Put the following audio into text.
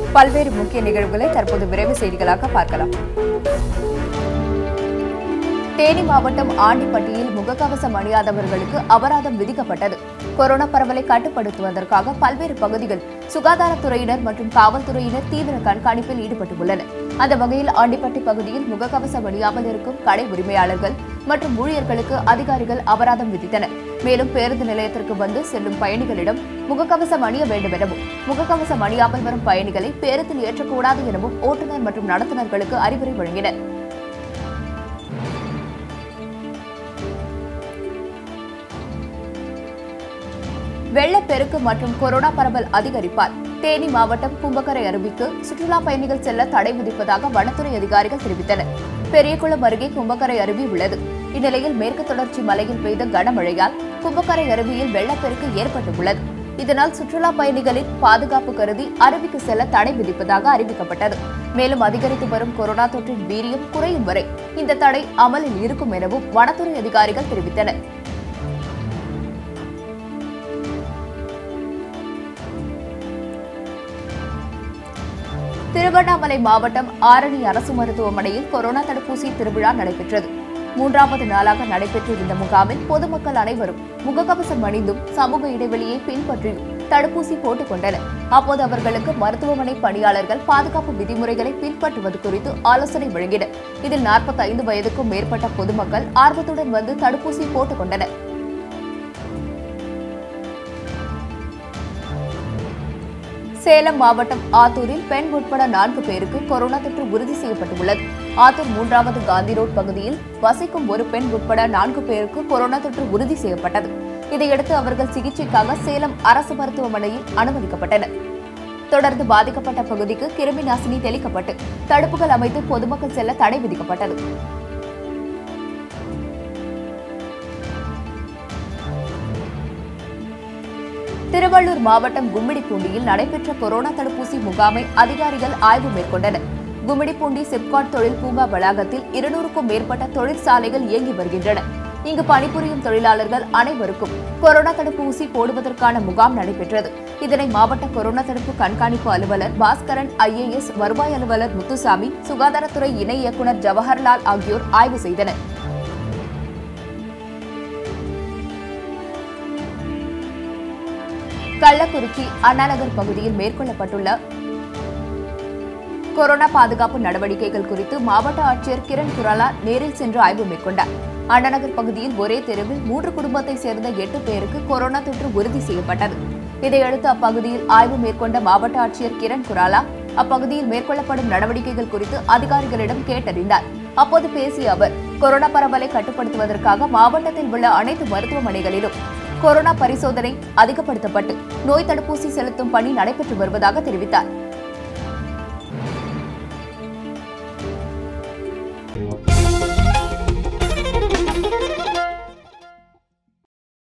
பல்வேறு முக்கிய நிகழ்வுகளை தற்போது விரைவு செய்திகளாக பார்க்கலாம். தேனி மாவட்டம் ஆண்டிப்பட்டியில் முகக்கவசம் அணியாதவர்களுக்கு அபராதம் விதிக்கப்பட்டது. கொரோனா பரவலை கட்டுப்படுத்துவதற்காக பல்வேறு பகுதிகள் சுகாதாரத்துறையினர் மற்றும் காவல்துறையினர் தீவிர கண்காணிப்பில் ஈடுபட்டுள்ளனர். அந்த வகையில் ஆண்டிப்பட்டி பகுதியில் முகக்கவசம் அணியாமல் இருக்கும் கடை உரிமையாளர்கள் மற்றும் ஊழியர்களுக்கு அதிகாரிகள் அபராதம் விதித்தனர். மேலும் பேருந்து நிலையத்திற்கு வந்து செல்லும் பயணிகளிடம் முகக்கவசம் அணிய வேண்டும் எனவும், முகக்கவசம் அணியாமல் வரும் பயணிகளை பேருந்தில் ஏற்றக்கூடாது எனவும் ஓட்டுநர் மற்றும் நடத்துனர்களுக்கு அறிவுரை வழங்கினர். வெள்ளப்பெருக்கு மற்றும் கொரோனா பரவல் அதிகரிப்பால் தேனி மாவட்டம் கும்பக்கரை அருவிக்கு சுற்றுலா பயணிகள் செல்ல தடை விதிப்பதாக வனத்துறை அதிகாரிகள் தெரிவித்தனர். பெரியகுளம் அருகே கும்பக்கரை அருவி உள்ளது. இந்நிலையில் மேற்கு தொடர்ச்சி மலையில் பெய்த கனமழையால் கும்பக்கரை அருவியில் வெள்ளப்பெருக்கு ஏற்பட்டுள்ளது. இதனால் சுற்றுலா பயணிகளின் பாதுகாப்பு கருதி அருவிக்கு செல்ல தடை விதிப்பதாக அறிவிக்கப்பட்டது. மேலும் அதிகரித்து வரும் கொரோனா தொற்றின் வீரியம் குறையும் வரை இந்த தடை அமலில் இருக்கும் எனவும் வனத்துறை அதிகாரிகள் தெரிவித்தனர். திருவண்ணாமலை மாவட்டம் ஆரணி அரசு மருத்துவமனையில் கொரோனா தடுப்பூசி திருவிழா நடைபெற்றது. 3வது நாளாக நடைபெற்ற இந்த முகாமில் பொதுமக்கள் அனைவரும் முகக்கவசம் அணிந்தும் சமூக இடைவெளியை பின்பற்றியும் தடுப்பூசி போட்டுக் கொண்டனர். அப்போது அவர்களுக்கு மருத்துவமனை பணியாளர்கள் பாதுகாப்பு விதிமுறைகளை பின்பற்றுவது குறித்து ஆலோசனை வழங்கினர். இதில் 45 வயதுக்கும் மேற்பட்ட பொதுமக்கள் ஆர்வத்துடன் வந்து தடுப்பூசி போட்டுக் கொண்டனர். சேலம் மாவட்டம் ஆத்தூரில் பெண் உட்பட 4 பேருக்கு கொரோனா தொற்று உறுதி செய்யப்பட்டுள்ளது. ஆத்தூர் 3வது காந்தி ரோட் பகுதியில் வசிக்கும் ஒரு பெண் உட்பட 4 பேருக்கு கொரோனா தொற்று உறுதி செய்யப்பட்டது. இதையடுத்து அவர்கள் சிகிச்சைக்காக சேலம் அரசு மருத்துவமனையில் அனுமதிக்கப்பட்டனர். தொடர்ந்து பாதிக்கப்பட்ட பகுதிக்கு கிருமி நாசினி தெளிக்கப்பட்டு தடுப்புகள் அமைத்து பொதுமக்கள் செல்ல தடை விதிக்கப்பட்டது. திருவள்ளூர் மாவட்டம் கும்மிடிப்பூண்டியில் நடைபெற்ற கொரோனா தடுப்பூசி முகாமை அதிகாரிகள் ஆய்வு மேற்கொண்டனர். கும்மிடிப்பூண்டி சிப்காட் தொழில் பூங்கா வளாகத்தில் 200க்கும் மேற்பட்ட தொழிற்சாலைகள் இயங்கி வருகின்றன. இங்கு பணிபுரியும் தொழிலாளர்கள் அனைவருக்கும் கொரோனா தடுப்பூசி போடுவதற்கான முகாம் நடைபெற்றது. இதனை மாவட்ட கொரோனா தடுப்பு கண்காணிப்பு அலுவலர் பாஸ்கரன், IAS வருவாய் அலுவலர் முத்துசாமி, சுகாதாரத்துறை இணை இயக்குநர் ஜவஹர்லால் ஆகியோர் ஆய்வு செய்தனர். கள்ளக்குறிச்சி அண்ணாநகர் பகுதியில் மேற்கொள்ளப்பட்டுள்ள கொரோனா பாதுகாப்பு நடவடிக்கைகள் குறித்து மாவட்ட ஆட்சியர் கிரண் குராலா நேரில் சென்று ஆய்வு மேற்கொண்டார். அண்ணாநகர் பகுதியில் ஒரே தெருவில் 3 குடும்பத்தைச் சேர்ந்த 8 பேருக்கு கொரோனா தொற்று உறுதி செய்யப்பட்டது. இதையடுத்து அப்பகுதியில் ஆய்வு மேற்கொண்ட மாவட்ட ஆட்சியர் கிரண் குராலா அப்பகுதியில் மேற்கொள்ளப்படும் நடவடிக்கைகள் குறித்து அதிகாரிகளிடம் கேட்டறிந்தார். அப்போது பேசிய அவர், கொரோனா பரவலை கட்டுப்படுத்துவதற்காக மாவட்டத்தில் உள்ள அனைத்து மருத்துவமனைகளிலும் கொரோனா பரிசோதனை அதிகப்படுத்தப்பட்டு நோய் தடுப்பூசி செலுத்தும் பணி நடைபெற்று வருவதாக தெரிவித்தார்.